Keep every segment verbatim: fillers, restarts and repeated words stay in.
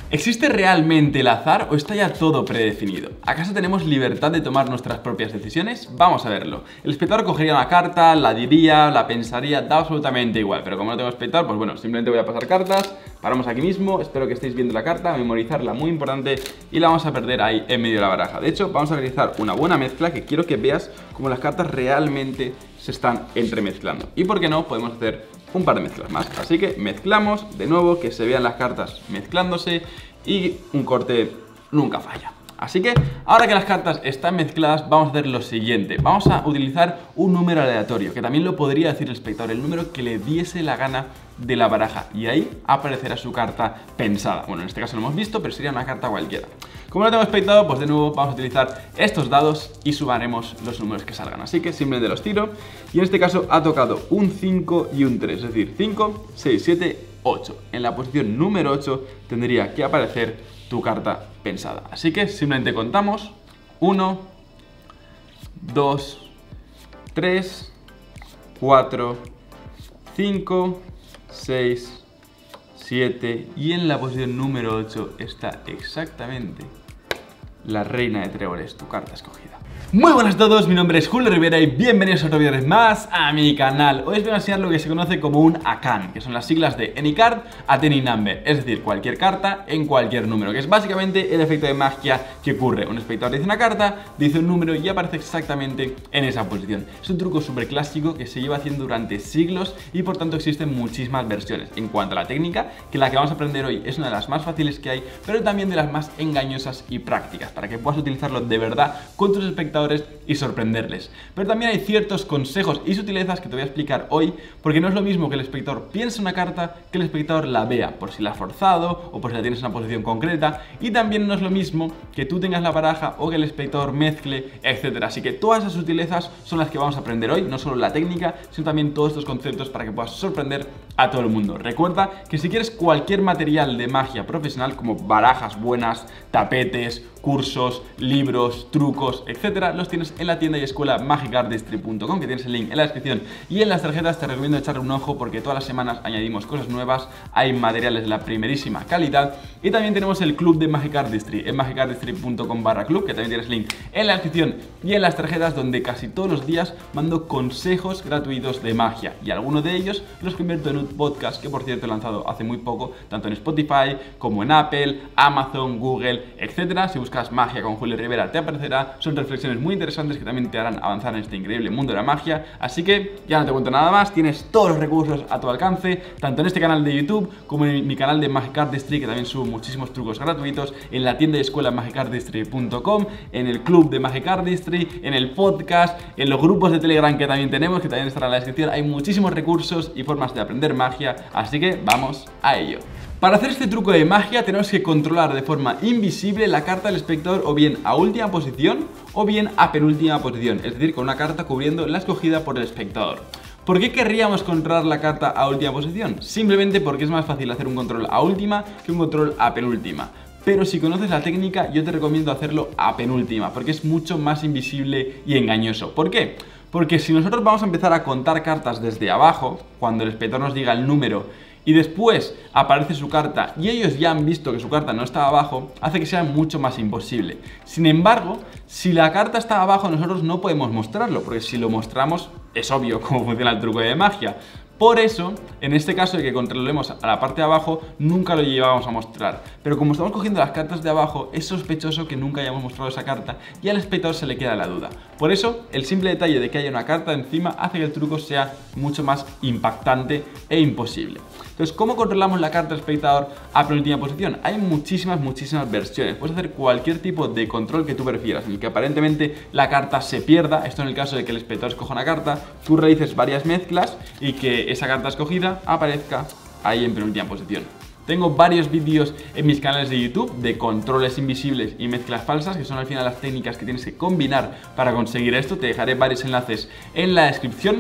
¿Existe realmente el azar o está ya todo predefinido? ¿Acaso tenemos libertad de tomar nuestras propias decisiones? Vamos a verlo. El espectador cogería una carta, la diría, la pensaría, da absolutamente igual. Pero como no tengo espectador, pues bueno, simplemente voy a pasar cartas. Paramos aquí mismo, espero que estéis viendo la carta, memorizarla, muy importante, y la vamos a perder ahí en medio de la baraja. De hecho, vamos a realizar una buena mezcla que quiero que veas cómo las cartas realmente se están entremezclando. Y por qué no, podemos hacer un par de mezclas más. Así que mezclamos de nuevo, que se vean las cartas mezclándose, y un corte nunca falla. Así que ahora que las cartas están mezcladas, vamos a hacer lo siguiente. Vamos a utilizar un número aleatorio, que también lo podría decir el espectador, el número que le diese la gana de la baraja, y ahí aparecerá su carta pensada. Bueno, en este caso lo hemos visto, pero sería una carta cualquiera. Como no tengo espectador, pues de nuevo vamos a utilizar estos dados y sumaremos los números que salgan. Así que simplemente los tiro, y en este caso ha tocado un cinco y un tres, es decir, cinco, seis, siete, ocho. En la posición número ocho tendría que aparecer tu carta pensada. Así que simplemente contamos uno, dos, tres, cuatro, cinco, seis, siete, y en la posición número ocho está exactamente la reina de tréboles, tu carta escogida. Muy buenas a todos, mi nombre es Julio Rivera y bienvenidos a otro vídeo más a mi canal. Hoy os voy a enseñar lo que se conoce como un A C A N, que son las siglas de Any Card at Any Number, es decir, cualquier carta en cualquier número, que es básicamente el efecto de magia que ocurre. Un espectador dice una carta, dice un número y aparece exactamente en esa posición. Es un truco súper clásico que se lleva haciendo durante siglos y por tanto existen muchísimas versiones. En cuanto a la técnica, que la que vamos a aprender hoy es una de las más fáciles que hay, pero también de las más engañosas y prácticas, para que puedas utilizarlo de verdad con tus espectadores y sorprenderles. Pero también hay ciertos consejos y sutilezas que te voy a explicar hoy, porque no es lo mismo que el espectador piense una carta que el espectador la vea, por si la has forzado o por si la tienes en una posición concreta, y también no es lo mismo que tú tengas la baraja o que el espectador mezcle, etcétera. Así que todas esas sutilezas son las que vamos a aprender hoy, no solo la técnica, sino también todos estos conceptos para que puedas sorprender a todo el mundo. Recuerda que si quieres cualquier material de magia profesional, como barajas buenas, tapetes, cursos, libros, trucos, etcétera, los tienes en la tienda y escuela magic artistry punto com, que tienes el link en la descripción, y en las tarjetas te recomiendo echarle un ojo porque todas las semanas añadimos cosas nuevas, hay materiales de la primerísima calidad, y también tenemos el club de Magic Artistry en magic artistry punto com barra club, que también tienes link en la descripción y en las tarjetas, donde casi todos los días mando consejos gratuitos de magia, y algunos de ellos los convierto en un podcast, que por cierto he lanzado hace muy poco, tanto en Spotify como en Apple, Amazon, Google, etcétera. Si buscas magia con Julio Rivera te aparecerá. Son reflexiones muy interesantes que también te harán avanzar en este increíble mundo de la magia. Así que ya no te cuento nada más, tienes todos los recursos a tu alcance, tanto en este canal de YouTube como en mi canal de Magic Artistry, que también subo muchísimos trucos gratuitos, en la tienda y escuela magic artistry punto com, en el club de Magic Artistry, en el podcast, en los grupos de Telegram que también tenemos, que también estará en la descripción. Hay muchísimos recursos y formas de aprender magia, así que vamos a ello. Para hacer este truco de magia tenemos que controlar de forma invisible la carta del espectador, o bien a última posición o bien a penúltima posición, es decir, con una carta cubriendo la escogida por el espectador. ¿Por qué querríamos controlar la carta a última posición? Simplemente porque es más fácil hacer un control a última que un control a penúltima. Pero si conoces la técnica, yo te recomiendo hacerlo a penúltima, porque es mucho más invisible y engañoso. ¿Por qué? Porque si nosotros vamos a empezar a contar cartas desde abajo, cuando el espectador nos diga el número y después aparece su carta y ellos ya han visto que su carta no está abajo, hace que sea mucho más imposible. Sin embargo, si la carta está abajo, nosotros no podemos mostrarlo, porque si lo mostramos es obvio cómo funciona el truco de magia. Por eso, en este caso de que controlemos a la parte de abajo, nunca lo llevábamos a mostrar. Pero como estamos cogiendo las cartas de abajo, es sospechoso que nunca hayamos mostrado esa carta y al espectador se le queda la duda. Por eso, el simple detalle de que haya una carta encima hace que el truco sea mucho más impactante e imposible. Entonces, ¿cómo controlamos la carta del espectador a penúltima posición? Hay muchísimas, muchísimas versiones. Puedes hacer cualquier tipo de control que tú prefieras, en el que aparentemente la carta se pierda. Esto en el caso de que el espectador escoja una carta, tú realices varias mezclas y que esa carta escogida aparezca ahí en penúltima posición. Tengo varios vídeos en mis canales de YouTube de controles invisibles y mezclas falsas, que son al final las técnicas que tienes que combinar para conseguir esto. Te dejaré varios enlaces en la descripción.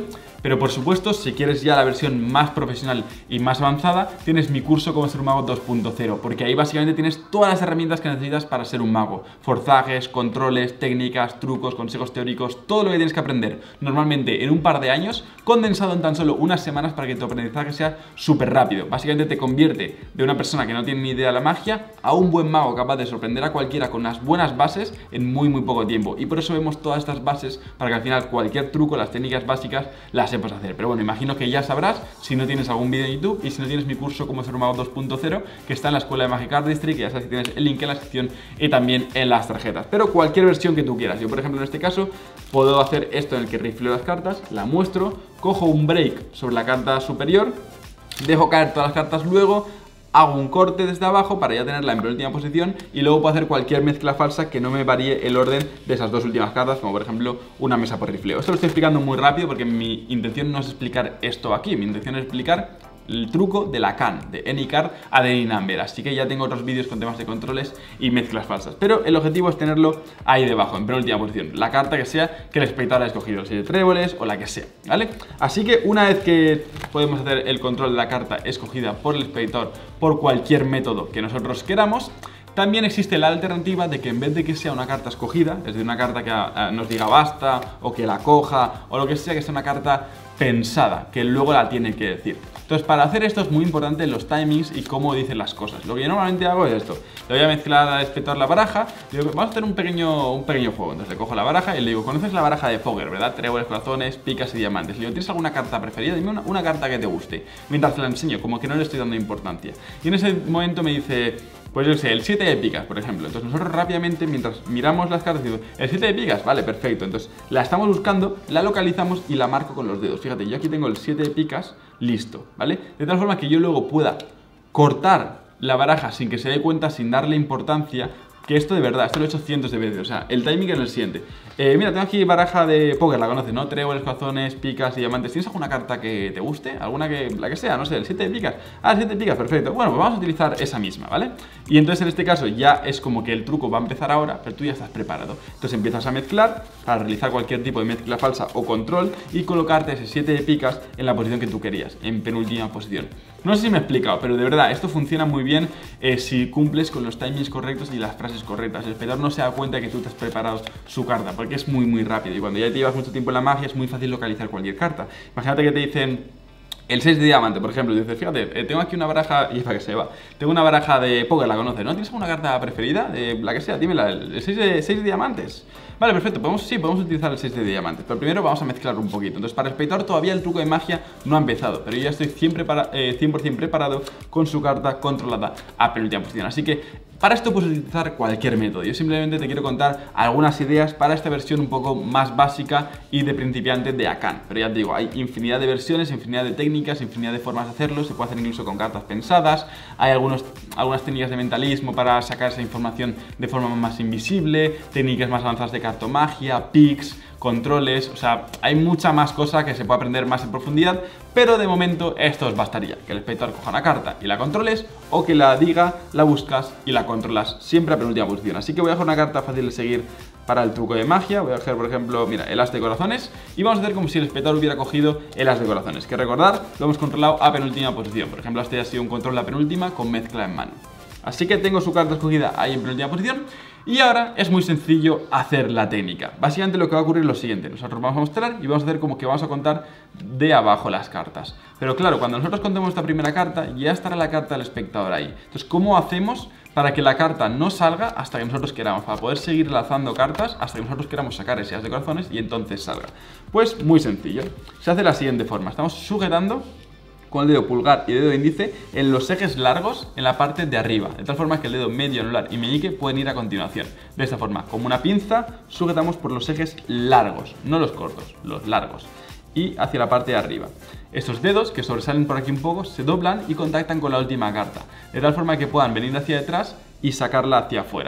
Pero por supuesto, si quieres ya la versión más profesional y más avanzada, tienes mi curso Cómo ser un mago dos punto cero, porque ahí básicamente tienes todas las herramientas que necesitas para ser un mago. Forzajes, controles, técnicas, trucos, consejos teóricos, todo lo que tienes que aprender normalmente en un par de años, condensado en tan solo unas semanas para que tu aprendizaje sea súper rápido. Básicamente te convierte de una persona que no tiene ni idea de la magia a un buen mago capaz de sorprender a cualquiera con unas buenas bases en muy muy poco tiempo. Y por eso vemos todas estas bases para que al final cualquier truco, las técnicas básicas, las sepas hacer. Pero bueno, imagino que ya sabrás si no tienes algún vídeo en YouTube y si no tienes mi curso Cómo ser un mago dos punto cero, que está en la escuela de Magic Artistry, que ya sabes que tienes el link en la descripción y también en las tarjetas. Pero cualquier versión que tú quieras. Yo, por ejemplo, en este caso, puedo hacer esto en el que rifleo las cartas, la muestro, cojo un break sobre la carta superior, dejo caer todas las cartas luego, hago un corte desde abajo para ya tenerla en penúltima posición y luego puedo hacer cualquier mezcla falsa que no me varíe el orden de esas dos últimas cartas, como por ejemplo una mesa por rifleo. Esto lo estoy explicando muy rápido porque mi intención no es explicar esto aquí, mi intención es explicar el truco de la Can, de Any Card a de Any Number. Así que ya tengo otros vídeos con temas de controles y mezclas falsas. Pero el objetivo es tenerlo ahí debajo, en penúltima posición. La carta que sea que el espectador ha escogido, el siete de tréboles o la que sea, ¿vale? Así que una vez que podemos hacer el control de la carta escogida por el espectador por cualquier método que nosotros queramos, también existe la alternativa de que en vez de que sea una carta escogida, es decir, una carta que a, a, nos diga basta o que la coja o lo que sea, que sea una carta pensada, que luego la tiene que decir. Entonces, para hacer esto es muy importante los timings y cómo dicen las cosas. Lo que yo normalmente hago es esto: le voy a mezclar al espectador la baraja, y digo, vamos a hacer un pequeño, un pequeño juego. Entonces le cojo la baraja y le digo, ¿conoces la baraja de Fogger, verdad? Tréboles, corazones, picas y diamantes. Le digo, ¿tienes alguna carta preferida? Dime una, una carta que te guste. Mientras te la enseño, como que no le estoy dando importancia. Y en ese momento me dice, pues yo sé, el siete de picas, por ejemplo. Entonces nosotros rápidamente, mientras miramos las cartas, digo, el siete de picas, vale, perfecto. Entonces la estamos buscando, la localizamos y la marco con los dedos. Fíjate, yo aquí tengo el siete de picas listo, ¿vale? De tal forma que yo luego pueda cortar la baraja sin que se dé cuenta, sin darle importancia. Que esto de verdad, esto lo he hecho cientos de veces. O sea, el timing es el siguiente. Eh, mira, tengo aquí baraja de póker, la conoces, ¿no? Tréboles, corazones, picas y diamantes. ¿Tienes alguna carta que te guste? ¿Alguna que, la que sea? No sé, el siete de picas. Ah, el siete de picas, perfecto. Bueno, pues vamos a utilizar esa misma, ¿vale? Y entonces en este caso ya es como que el truco va a empezar ahora, pero tú ya estás preparado. Entonces empiezas a mezclar para realizar cualquier tipo de mezcla falsa o control y colocarte ese siete de picas en la posición que tú querías, en penúltima posición. No sé si me he explicado, pero de verdad, esto funciona muy bien eh, si cumples con los timings correctos y las frases correctas. El espectador no se da cuenta que tú te has preparado su carta, porque es muy muy rápido. Y cuando ya te llevas mucho tiempo en la magia, es muy fácil localizar cualquier carta. Imagínate que te dicen el seis de diamante, por ejemplo, y dices, fíjate, eh, tengo aquí una baraja, y para que se va, tengo una baraja de póker, la conoces, ¿no? ¿Tienes alguna carta preferida? Eh, la que sea, dímela, el seis de diamantes. Vale, perfecto, podemos, sí, podemos utilizar el seis de diamantes, pero primero vamos a mezclar un poquito. Entonces, para el espectador todavía el truco de magia no ha empezado, pero yo ya estoy cien por ciento eh, preparado con su carta controlada a penúltima posición. Así que para esto puedes utilizar cualquier método. Yo simplemente te quiero contar algunas ideas para esta versión un poco más básica y de principiante de Akan. Pero ya te digo, hay infinidad de versiones, infinidad de técnicas, infinidad de formas de hacerlo. Se puede hacer incluso con cartas pensadas. Hay algunos, algunas técnicas de mentalismo para sacar esa información de forma más invisible, técnicas más avanzadas de cartomagia, pics, controles, o sea, hay mucha más cosa que se puede aprender más en profundidad, pero de momento esto os bastaría, que el espectador coja una carta y la controles, o que la diga, la buscas y la controlas siempre a penúltima posición. Así que voy a dejar una carta fácil de seguir para el truco de magia. Voy a coger, por ejemplo, mira, el as de corazones, y vamos a hacer como si el espectador hubiera cogido el as de corazones, que recordar, lo hemos controlado a penúltima posición. Por ejemplo, este ha sido un control a penúltima con mezcla en mano. Así que tengo su carta escogida ahí en penúltima posición. Y ahora es muy sencillo hacer la técnica. Básicamente lo que va a ocurrir es lo siguiente. Nosotros vamos a mostrar y vamos a hacer como que vamos a contar de abajo las cartas. Pero claro, cuando nosotros contemos esta primera carta, ya estará la carta del espectador ahí. Entonces, ¿cómo hacemos para que la carta no salga hasta que nosotros queramos? Para poder seguir lanzando cartas hasta que nosotros queramos sacar ese as de corazones y entonces salga. Pues muy sencillo. Se hace de la siguiente forma. Estamos sujetando con el dedo pulgar y el dedo índice en los ejes largos en la parte de arriba, de tal forma que el dedo medio, anular y meñique pueden ir a continuación. De esta forma, como una pinza, sujetamos por los ejes largos, no los cortos, los largos, y hacia la parte de arriba. Estos dedos, que sobresalen por aquí un poco, se doblan y contactan con la última carta, de tal forma que puedan venir hacia detrás y sacarla hacia afuera.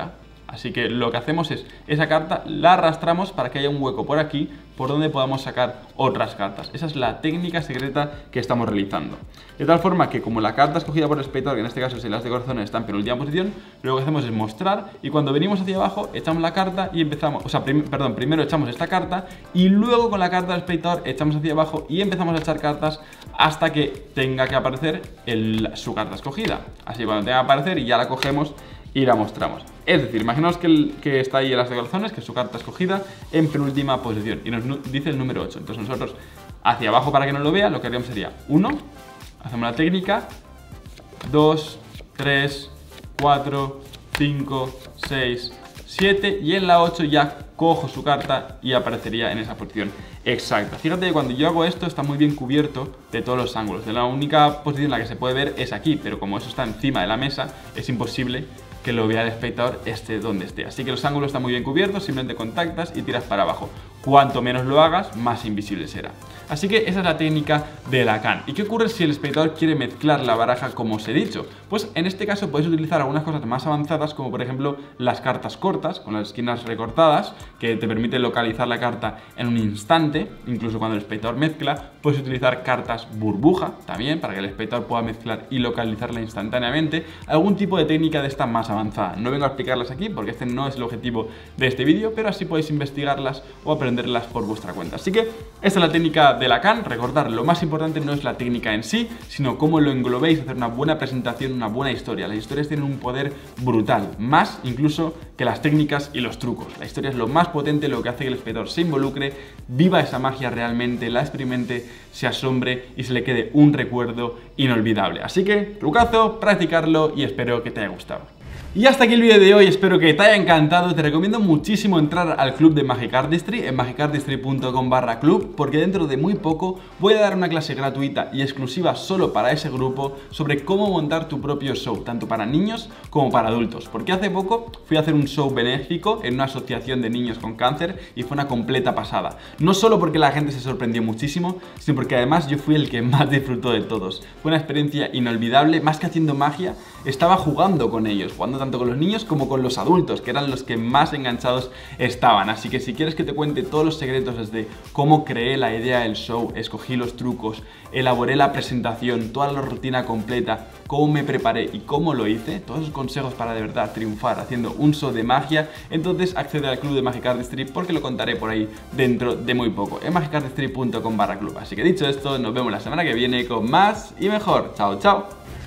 Así que lo que hacemos es, esa carta la arrastramos para que haya un hueco por aquí por donde podamos sacar otras cartas. Esa es la técnica secreta que estamos realizando. De tal forma que como la carta escogida por el espectador, que en este caso es el as de corazones, está en penúltima posición, lo que hacemos es mostrar y cuando venimos hacia abajo echamos la carta y empezamos, o sea, prim perdón, primero echamos esta carta y luego con la carta del espectador echamos hacia abajo y empezamos a echar cartas hasta que tenga que aparecer el, su carta escogida. Así cuando tenga que aparecer y ya la cogemos y la mostramos. Es decir, imaginaos que, el, que está ahí el as de corazones, que es su carta escogida, en penúltima posición y nos dice el número ocho. Entonces nosotros hacia abajo, para que no lo vea, lo que haríamos sería uno, hacemos la técnica, dos, tres, cuatro, cinco, seis, siete y en la ocho ya cojo su carta y aparecería en esa posición exacta. Fíjate que cuando yo hago esto está muy bien cubierto de todos los ángulos. De la única posición en la que se puede ver es aquí, pero como eso está encima de la mesa, es imposible que lo vea el espectador esté donde esté. Así que los ángulos están muy bien cubiertos, simplemente contactas y tiras para abajo. Cuanto menos lo hagas, más invisible será. Así que esa es la técnica de la Can. ¿Y qué ocurre si el espectador quiere mezclar la baraja como os he dicho? Pues en este caso podéis utilizar algunas cosas más avanzadas, como por ejemplo las cartas cortas, con las esquinas recortadas, que te permiten localizar la carta en un instante. Incluso cuando el espectador mezcla, puedes utilizar cartas burbuja también, para que el espectador pueda mezclar y localizarla instantáneamente. Algún tipo de técnica de esta más avanzada. No vengo a explicarlas aquí porque este no es el objetivo de este vídeo, pero así podéis investigarlas o aprenderlas por vuestra cuenta. Así que esta es la técnica de la Can. Recordar, lo más importante no es la técnica en sí, sino cómo lo englobéis, hacer una buena presentación, una buena historia. Las historias tienen un poder brutal, más incluso que las técnicas y los trucos. La historia es lo más potente, lo que hace que el espectador se involucre, viva esa magia realmente, la experimente, se asombre y se le quede un recuerdo inolvidable. Así que, trucazo, practicarlo y espero que te haya gustado. Y hasta aquí el vídeo de hoy, espero que te haya encantado. Te recomiendo muchísimo entrar al club de Magic Artistry en magic artistry punto com barra club, porque dentro de muy poco voy a dar una clase gratuita y exclusiva solo para ese grupo sobre cómo montar tu propio show, tanto para niños como para adultos. Porque hace poco fui a hacer un show benéfico en una asociación de niños con cáncer y fue una completa pasada. No solo porque la gente se sorprendió muchísimo, sino porque además yo fui el que más disfrutó de todos. Fue una experiencia inolvidable, más que haciendo magia, estaba jugando con ellos, jugando tanto con los niños como con los adultos, que eran los que más enganchados estaban. Así que si quieres que te cuente todos los secretos desde cómo creé la idea del show, escogí los trucos, elaboré la presentación, toda la rutina completa, cómo me preparé y cómo lo hice, todos esos consejos para de verdad triunfar haciendo un show de magia, entonces accede al club de Magic Artistry porque lo contaré por ahí dentro de muy poco en magic artistry punto com barra club. Así que dicho esto, nos vemos la semana que viene con más y mejor. Chao, chao.